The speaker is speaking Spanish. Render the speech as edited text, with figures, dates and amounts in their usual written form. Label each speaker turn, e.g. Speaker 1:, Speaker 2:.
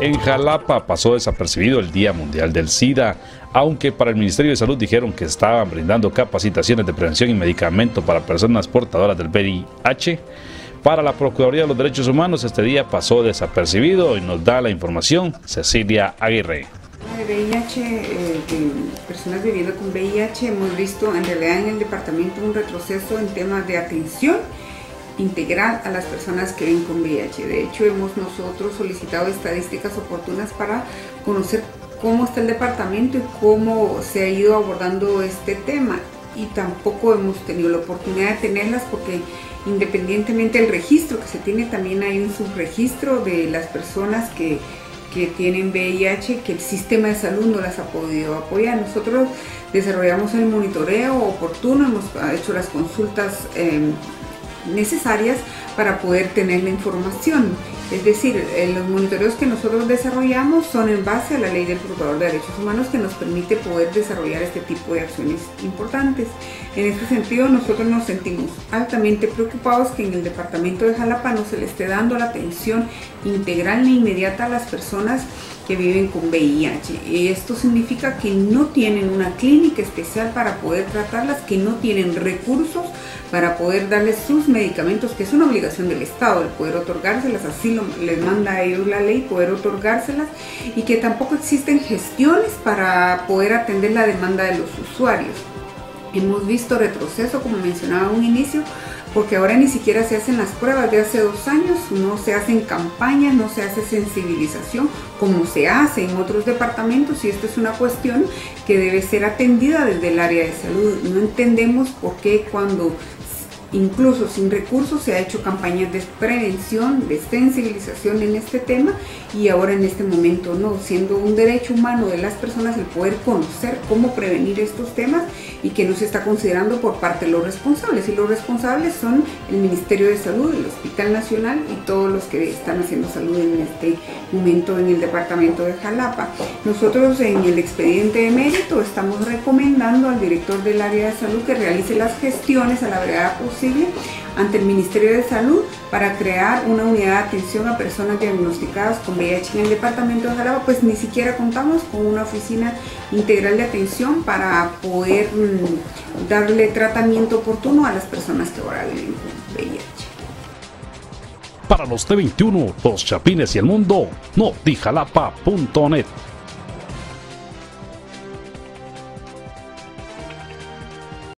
Speaker 1: En Jalapa pasó desapercibido el Día Mundial del SIDA, aunque para el Ministerio de Salud dijeron que estaban brindando capacitaciones de prevención y medicamento para personas portadoras del VIH. Para la Procuraduría de los Derechos Humanos este día pasó desapercibido y nos da la información Cecilia Aguirre.
Speaker 2: De VIH, de personas viviendo con VIH, hemos visto en realidad en el departamento un retroceso en temas de atención integral a las personas que viven con VIH. De hecho, hemos nosotros solicitado estadísticas oportunas para conocer cómo está el departamento y cómo se ha ido abordando este tema, y tampoco hemos tenido la oportunidad de tenerlas porque independientemente del registro que se tiene, también hay un subregistro de las personas que tienen VIH, que el sistema de salud no las ha podido apoyar. Nosotros desarrollamos el monitoreo oportuno, hemos hecho las consultas necesarias para poder tener la información. Es decir, los monitoreos que nosotros desarrollamos son en base a la ley del Procurador de Derechos Humanos, que nos permite poder desarrollar este tipo de acciones importantes. En este sentido, nosotros nos sentimos altamente preocupados que en el departamento de Jalapa no se le esté dando la atención integral ni inmediata a las personas que viven con VIH. Y esto significa que no tienen una clínica especial para poder tratarlas, que no tienen recursos para poder darles sus medicamentos, que es una obligación del Estado el poder otorgárselas, así les manda a ellos la ley, poder otorgárselas, y que tampoco existen gestiones para poder atender la demanda de los usuarios. Hemos visto retroceso, como mencionaba a un inicio, porque ahora ni siquiera se hacen las pruebas de hace 2 años, no se hacen campañas, no se hace sensibilización como se hace en otros departamentos, y esto es una cuestión que debe ser atendida desde el área de salud. No entendemos por qué cuando incluso sin recursos se ha hecho campañas de prevención, de sensibilización en este tema, y ahora en este momento no, siendo un derecho humano de las personas el poder conocer cómo prevenir estos temas, y que no se está considerando por parte de los responsables, y los responsables son el Ministerio de Salud, el Hospital Nacional y todos los que están haciendo salud en este momento en el departamento de Jalapa. Nosotros en el expediente de mérito estamos recomendando al director del área de salud que realice las gestiones a la brevedad posible ante el Ministerio de Salud para crear una unidad de atención a personas diagnosticadas con VIH en el departamento de Jalapa, pues ni siquiera contamos con una oficina integral de atención para poder darle tratamiento oportuno a las personas que ahora viven con VIH.
Speaker 1: Para los T21, Los Chapines y el Mundo, notijalapa.net.